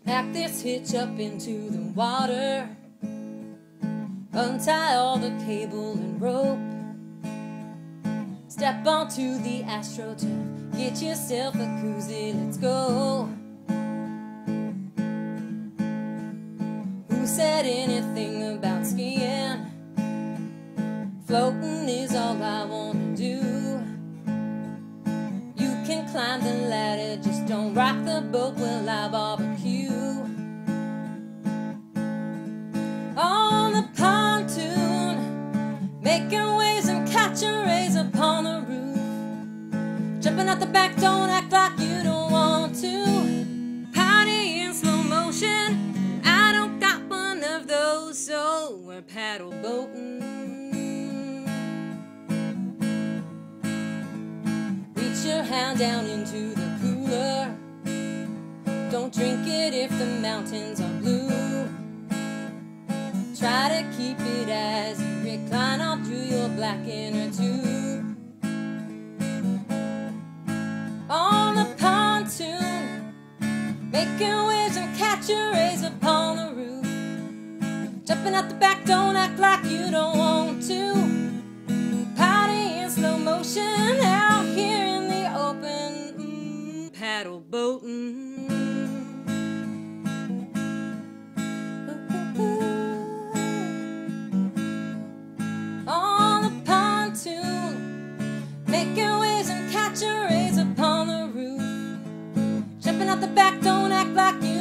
Pack this hitch up into the water, untie all the cable and rope, step onto the AstroTurf, get yourself a koozie, let's go. Who said anything about skiing? Floating is all I wanna do. You can climb the ladder, just don't rock the boat while I barbecue. On the pontoon, making waves and catching rays upon the roof. Jumping out the back, don't act like you don't want to. Party in slow motion, I don't got one of those, so we're paddle boating. Reach your hand down into the cooler, don't drink it if the mountains are blue. Try to keep it as you recline all through your black inner tube. On the pontoon, making waves and catching rays upon the roof. Jumping out the back, don't act like you don't want to. Party in slow motion out here in the open, paddle boating. Making waves and catching rays upon the roof. Jumping out the back, don't act like you